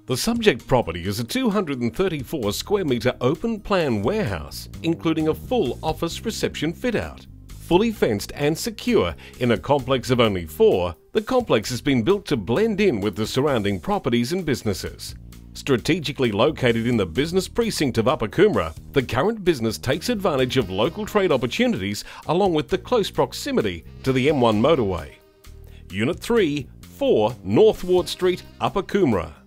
The subject property is a 234 square metre open plan warehouse, including a full office reception fit-out. Fully fenced and secure in a complex of only 4, the complex has been built to blend in with the surrounding properties and businesses. Strategically located in the business precinct of Upper Coomera, the current business takes advantage of local trade opportunities along with the close proximity to the M1 motorway. Unit 3, 4 Northward Street, Upper Coomera.